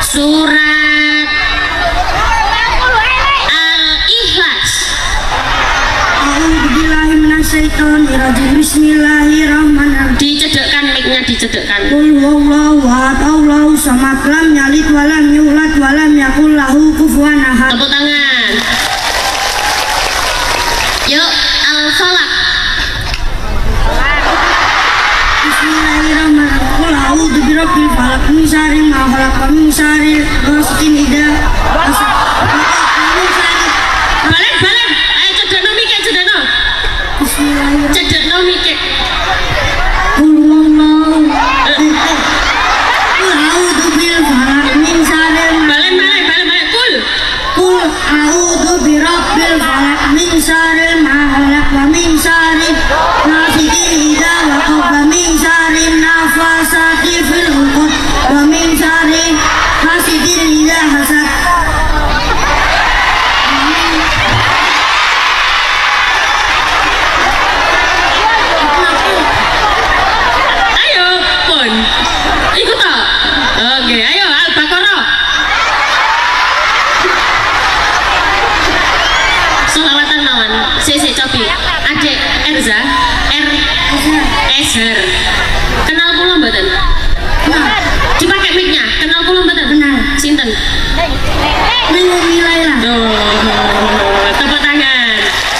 Surat Al-Ikhlas. A'udzubillahi minasyaitonirrajim. Bismillahirrahmanirrahim. Dicedekkan mic-nya, dicedekkan. Qul huwallahu ahad, Allahu samad, lam yalid walam yulad walam yakul lahu kufuwan ahad. Tepuk tangan. Yuk, Al-Falaq. Bismillahirrahmanirrahim. Qul a'udzu birabbil falaq min syarri ma khalaq wa min syarri ghasiqin idza hasad. Balik. Ayo cedekno mic, cedekno. Bismillahirrahmanirrahim. Cedekno mic. Qul huwallahu ahad. Qul a'udzu bil falaq min syarri ma Balik. Qul a'udzu birabbil falaq min syarri ma khalaq wa min syarri ghasiqin idza waqab wa min syarri nafasati fil 'uqad wa min syarri hasidin idza hasad. Ayo, pun. Ikut toh. Oke, ayo Al-Baqarah. Solawatan mawon. Sik cobi. Adik Erza, Ezer. Kenal kula mboten? Dipakai mic-nya. Kenal kula mboten? Kenal. Sinten? Nilai lah. Duh, tepuk tangan.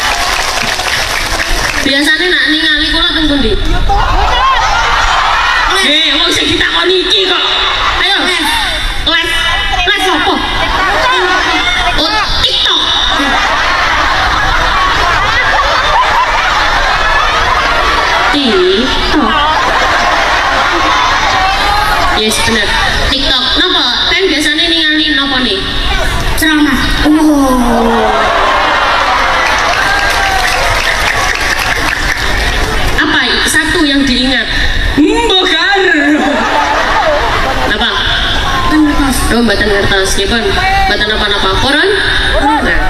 Biasanya nak ningali kula teng pundi? Wong sing ditakoni iki kok. Ayo. Live apa? Oh, TikTok. TikTok. Yes, bener. TikTok. Napa? Kan biasanya ningali napa nih? Ceramah. Apa satu yang diingat? Mbokar. Napa? Kan lepas. Oh, mboten ngertos. Nggih, Pun. Mboten napa-napa. Koron? Nah.